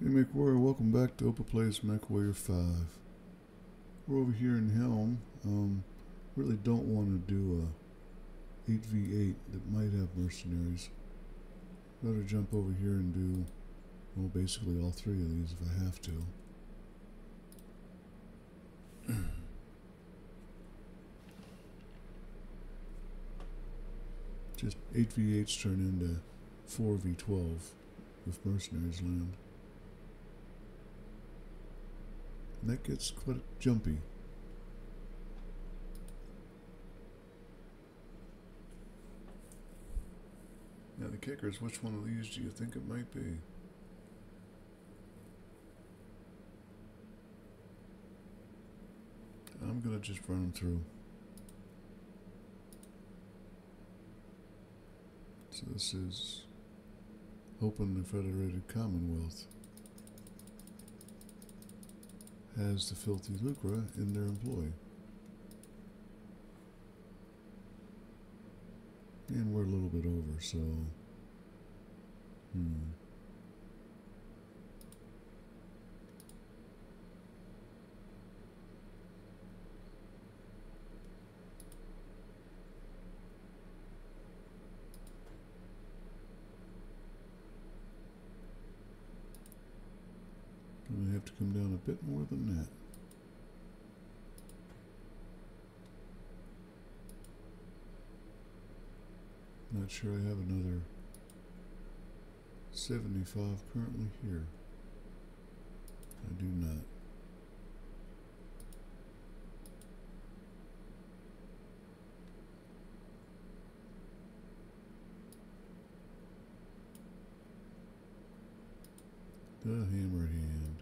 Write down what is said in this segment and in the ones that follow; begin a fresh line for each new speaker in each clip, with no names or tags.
Hey Mechwarrior, welcome back to OpenPlay's Mechwarrior 5. We're over here in Helm. Really don't want to do a 8v8 that might have mercenaries. Better jump over here and do, well, basically all three of these if I have to. Just 8v8s turn into 4v12 if mercenaries land. And that gets quite jumpy. Now the kicker is, which one of these do you think it might be? I'm gonna just run them through. So this is hoping the Federated Commonwealth has the filthy lucre in their employ. And we're a little bit over, so gonna have to come down a bit more than that. Not sure I have another 75 currently here. I do not. The hammer hand.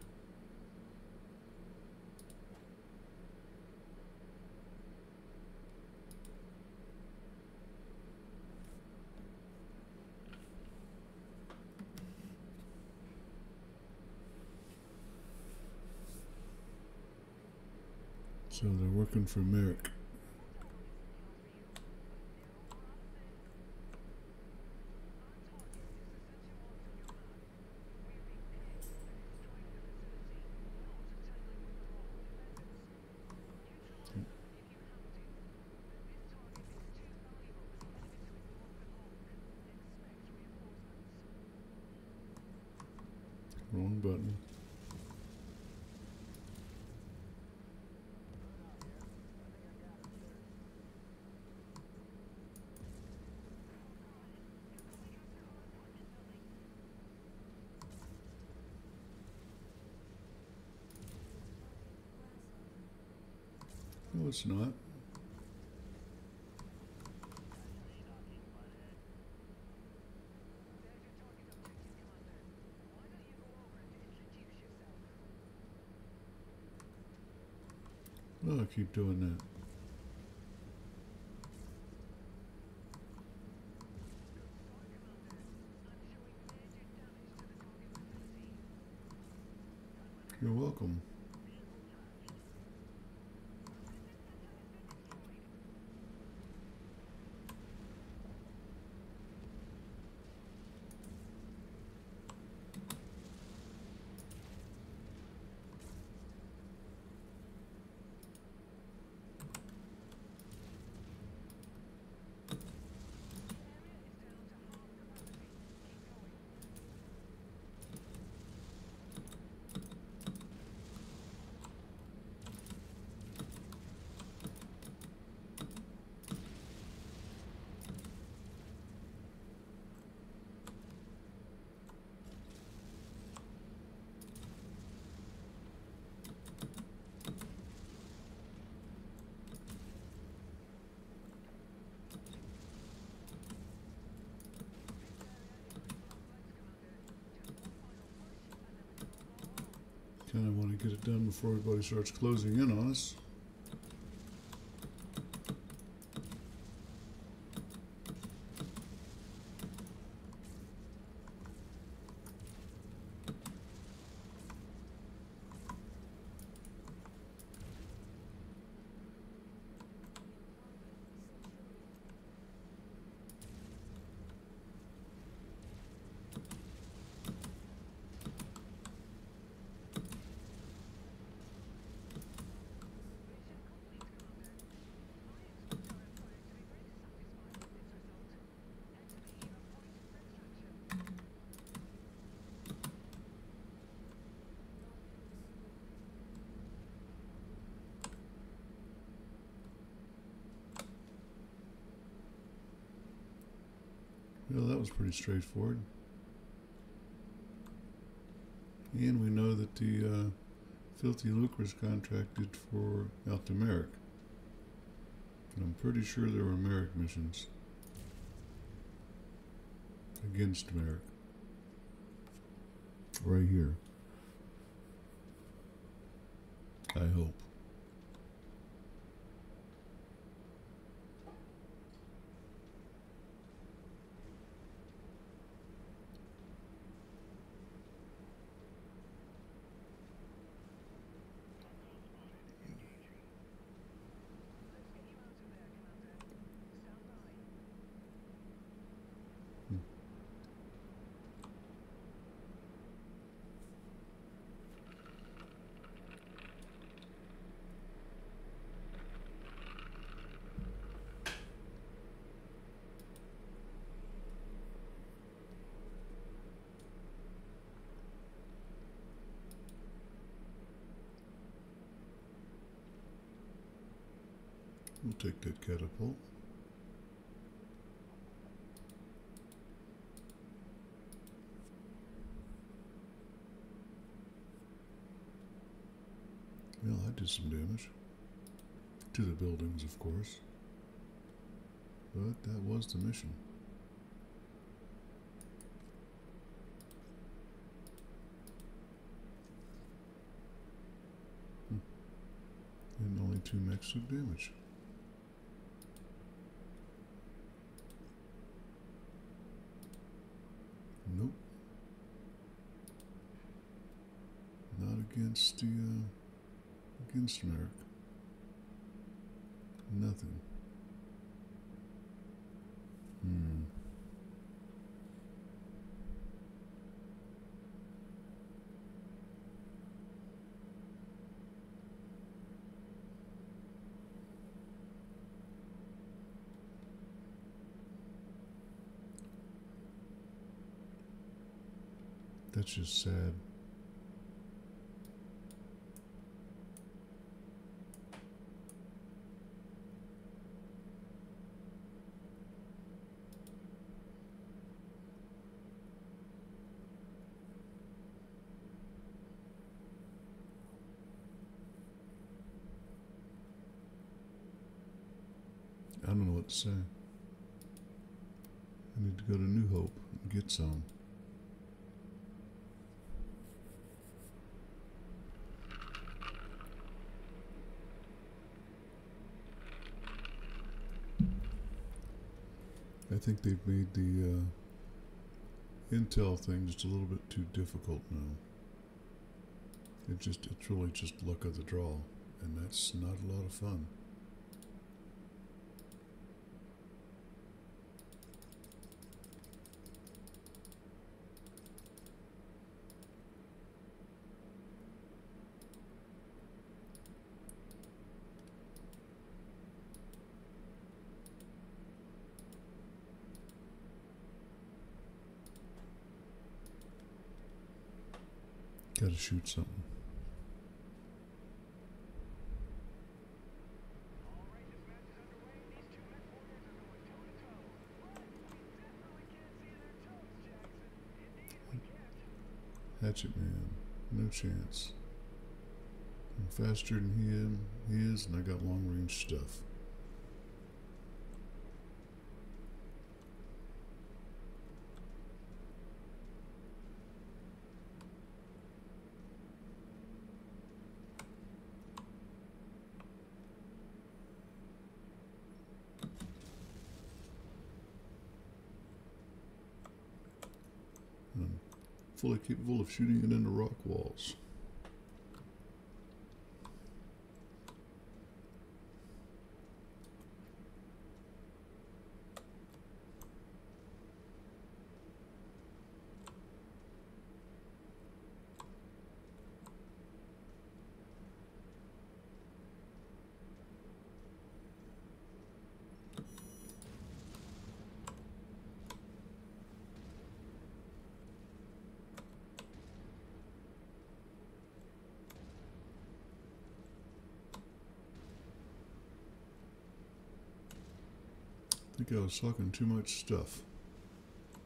So they're working for Merc. Wrong button. No, it's not. Well, I'll keep doing that. You're welcome. Kind of want to get it done before everybody starts closing in on us. Well, that was pretty straightforward. And we know that the Filthy Lucre's contracted for out to Merc. And I'm pretty sure there were Merc missions against Merc. Right here. I hope. We'll take that catapult. Well, I did some damage. To the buildings, of course. But that was the mission. And only 2 mechs took damage. Nope. Not against the, against Merc. Nothing. That's just sad. I don't know what to say. I need to go to New Hope and get some. I think they've made the intel thing just a little bit too difficult now. It's really just luck of the draw, and that's not a lot of fun. Gotta shoot something. Hatchet man, no chance. I'm faster than he is, and I got long range stuff. Fully capable of shooting it into rock walls. I think I was talking too much stuff.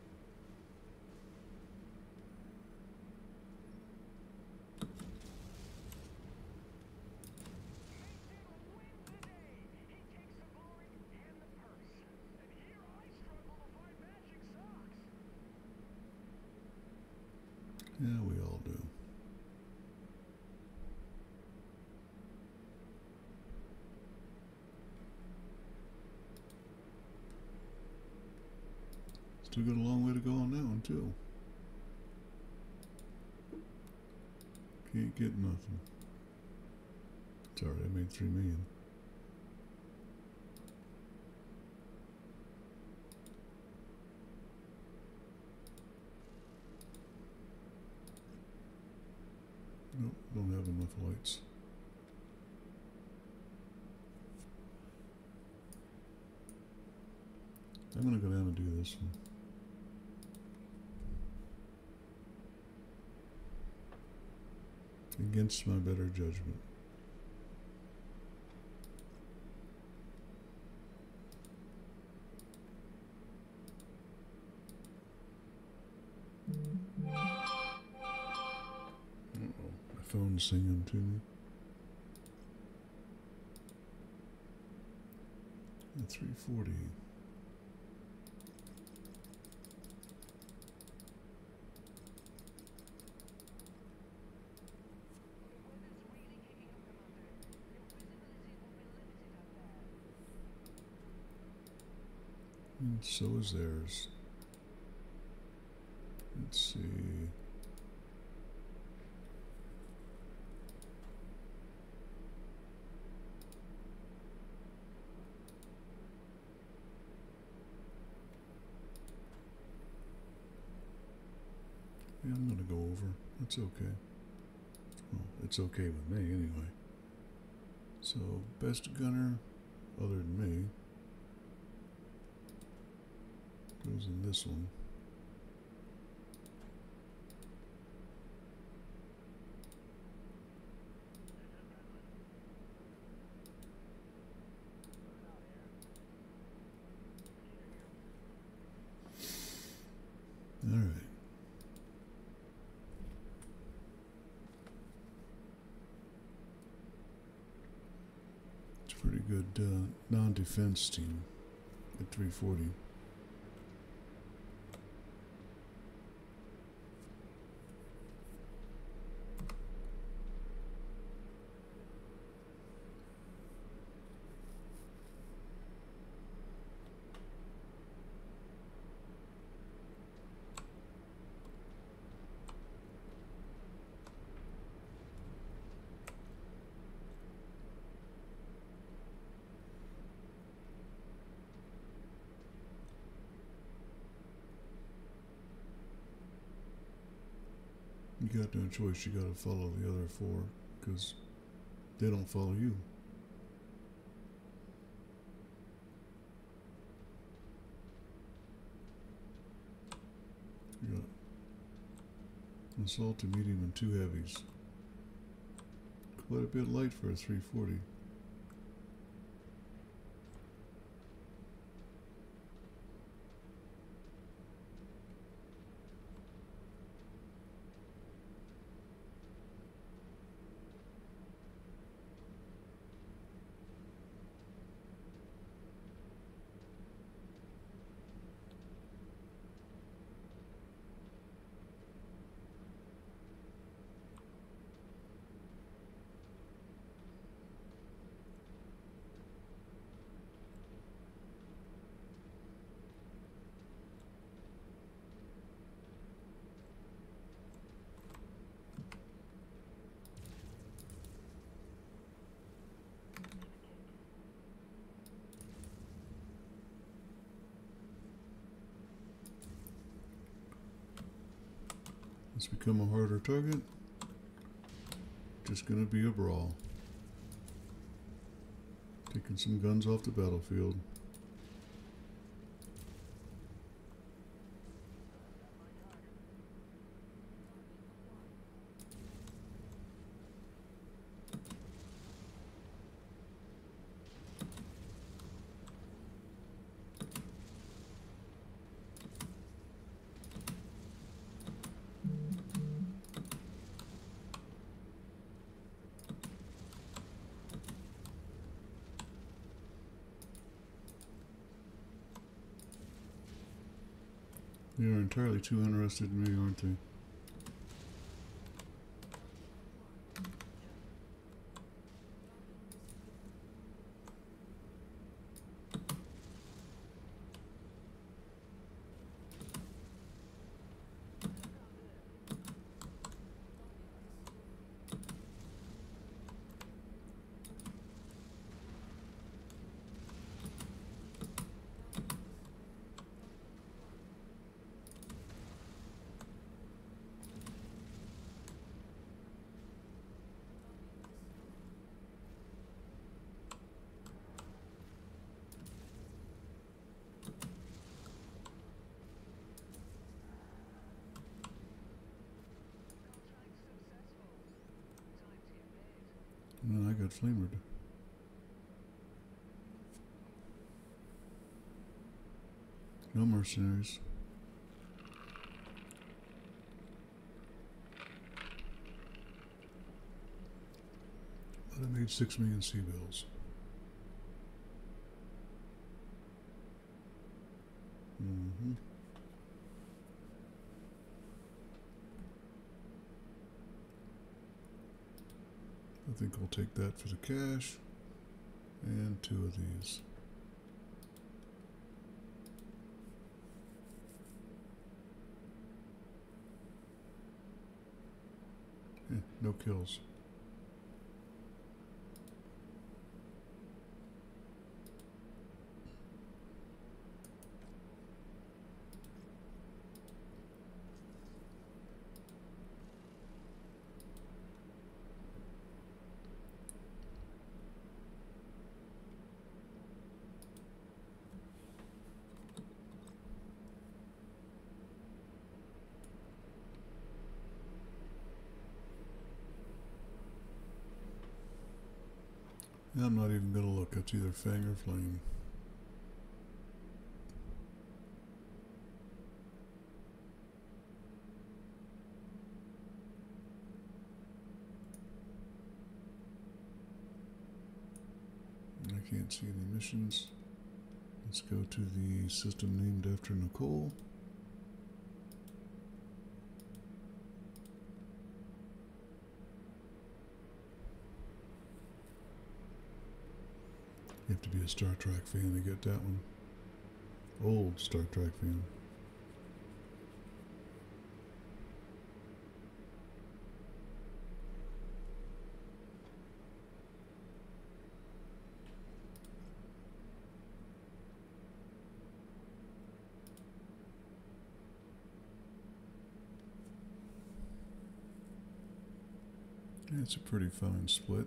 Yeah, we all do. Still got a long way to go on that one, too. Can't get nothing. It's alright, I made 3 million. Nope, don't have enough lights. I'm gonna go down and do this one. Against my better judgment. Uh-oh, my phone's singing to me. At 340. And so is theirs. Let's see. Yeah, I'm gonna go over. That's okay. Well, it's okay with me anyway. So, best gunner other than me goes in this one. All right. It's a pretty good non-defense team at 340. You got no choice, you gotta follow the other 4, because they don't follow you. You got assault, a medium, and 2 heavies. Quite a bit light for a 340. It's become a harder target. Just gonna be a brawl. Taking some guns off the battlefield. They are entirely too interested in me, aren't they? And I got flamered. No mercenaries. But I made 6 million sea bills. I think I'll take that for the cash and 2 of these. No kills. I'm not even going to look. It's either Fang or Flame. I can't see any missions. Let's go to the system named after Nicole. You have to be a Star Trek fan to get that one. Old Star Trek fan. Yeah, it's a pretty fine split.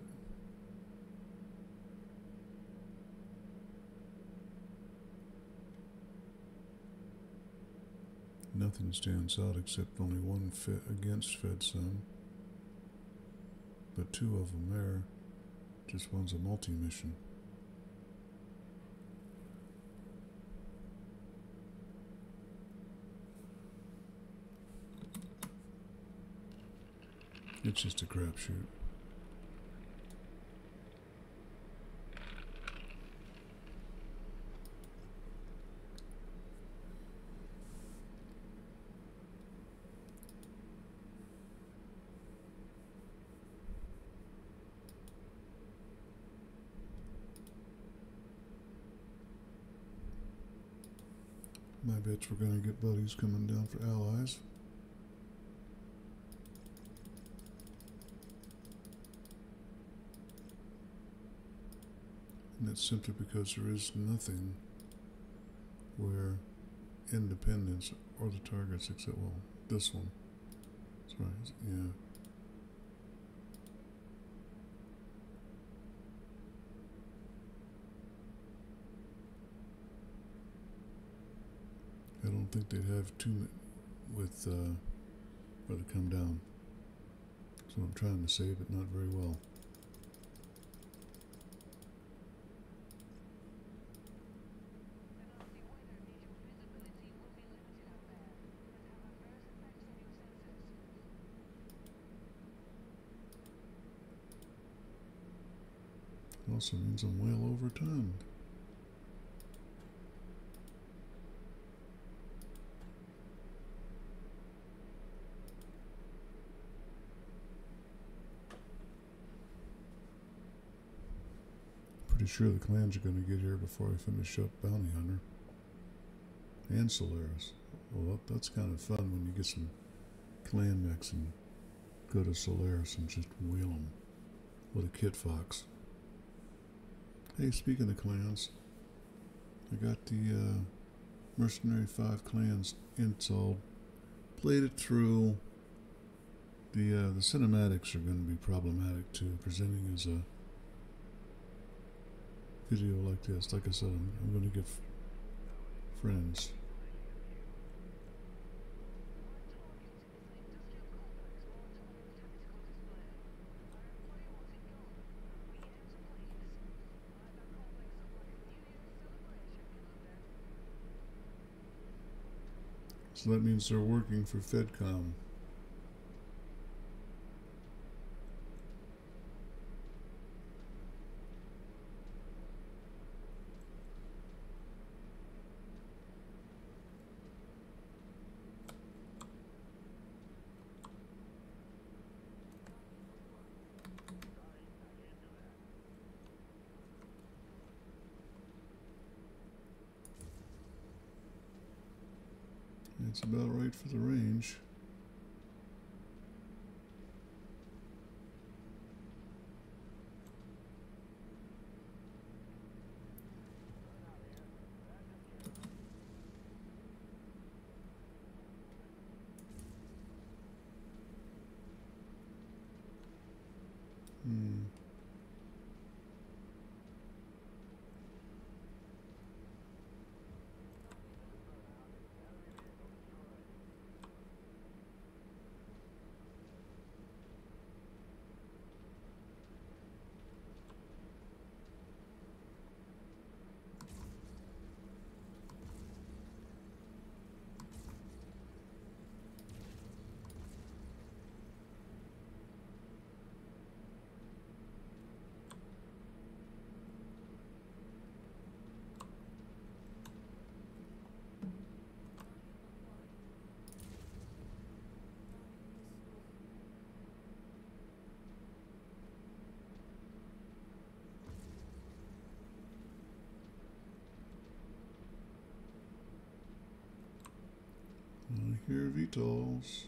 Nothing stands out except only one fit against FedSun, but 2 of them there. Just one's a multi-mission. It's just a crapshoot. My bets we're going to get buddies coming down for allies. And that's simply because there is nothing where independence or the targets except, well, this one. That's right, yeah. I don't think they'd have too with where they come down. That's what I'm trying to say, but not very well. Also means I'm well over time. Pretty sure the clans are going to get here before I finish up Bounty Hunter and Solaris. Well, that's kind of fun when you get some clan mechs and go to Solaris and just wheel them with a Kit Fox. Hey, speaking of clans, I got the Mercenary 5 clans installed, played it through. The cinematics are going to be problematic too, presenting as a video like this. Like I said, I'm going to give friends. So that means they're working for FedCom. It's about right for the range. I hear VTOLs.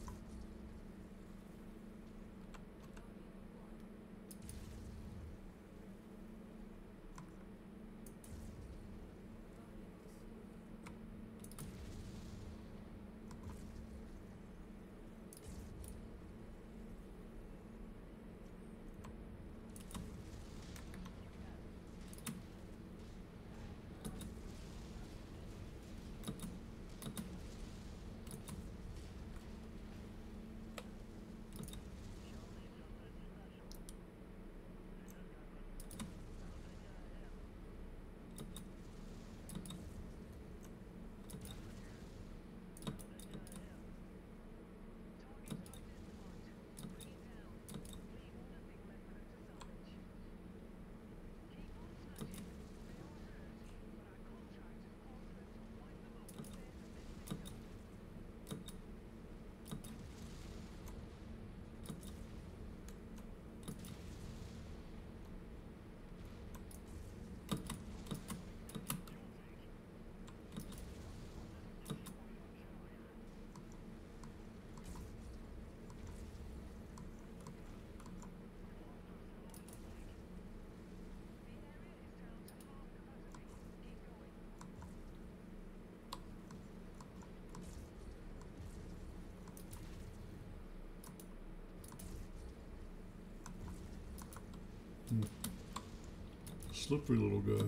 Slippery little guy.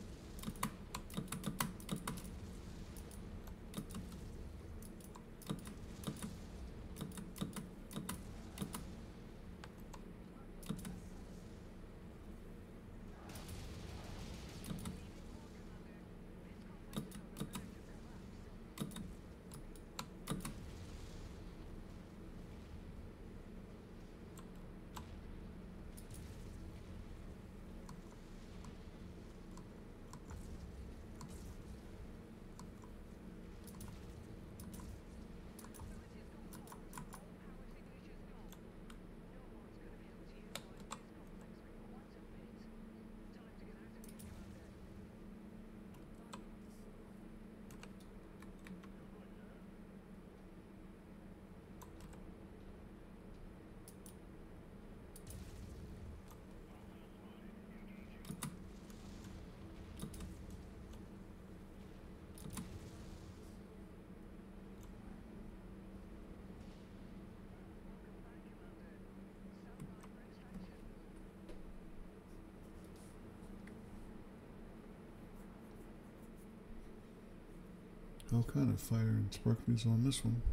All kind of fire and sparklies on this one.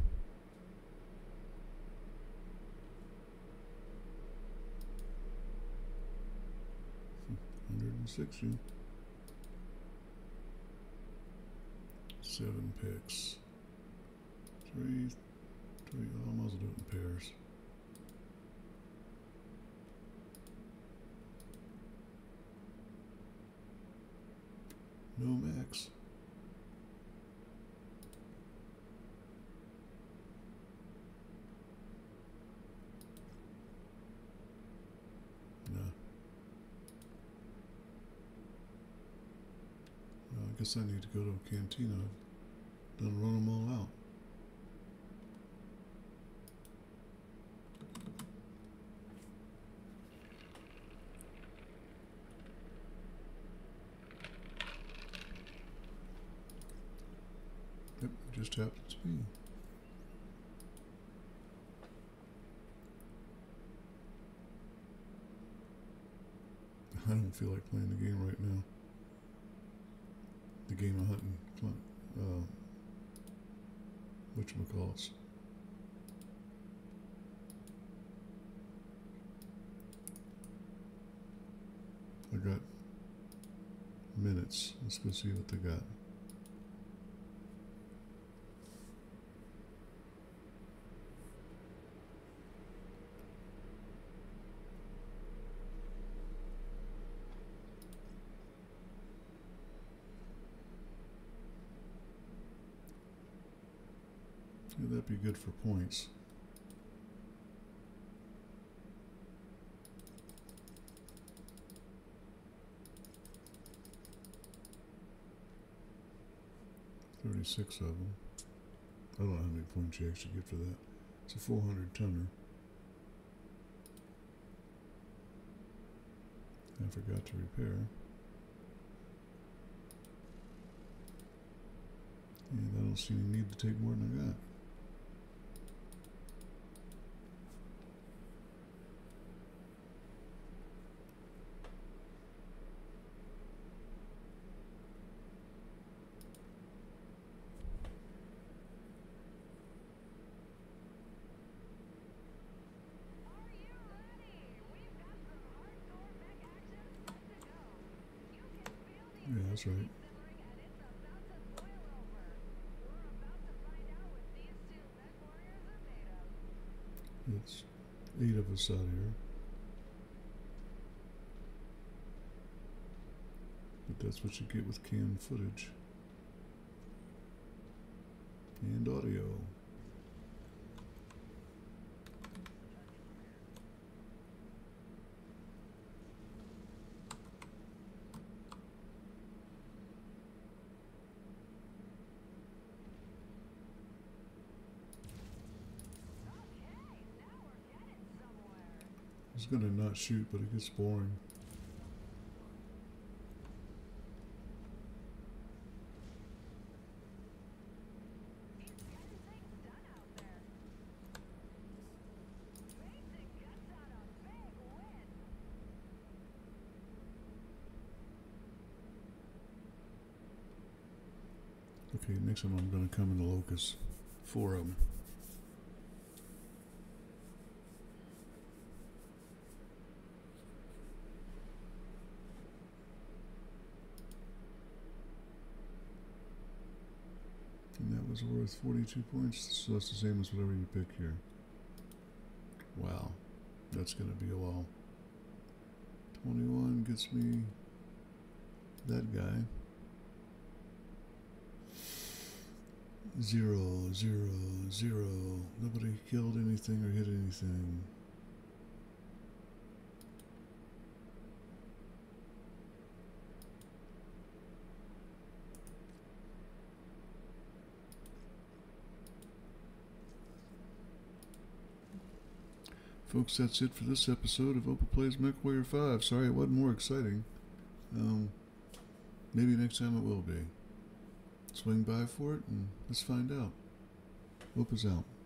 $160. 7 picks. Three. Oh, I might as well do it in pairs. No max. No. Well, I guess I need to go to a cantina. Done run them all out. Yep, it just happens to be. I don't feel like playing the game right now. The game of hunting, whatchamacallits. I got minutes. Let's go see what they got. That'd be good for points. $36 of them. I don't know how many points you actually get for that. It's a 400 tonner. I forgot to repair. And I don't see any need to take more than I got. Yeah, that's right. It's 8 of us out here. But that's what you get with canned footage. And audio. I was gonna not shoot, but it gets boring. Okay, next time I'm gonna come in the locust. 4 of them. And that was worth 42 points, so that's the same as whatever you pick here. Wow, that's gonna be a while. 21 gets me that guy. 0, 0, 0. Nobody killed anything or hit anything. Folks, that's it for this episode of Opal Plays MechWarrior 5. Sorry it wasn't more exciting. Maybe next time it will be. Swing by for it and let's find out. Opa's out.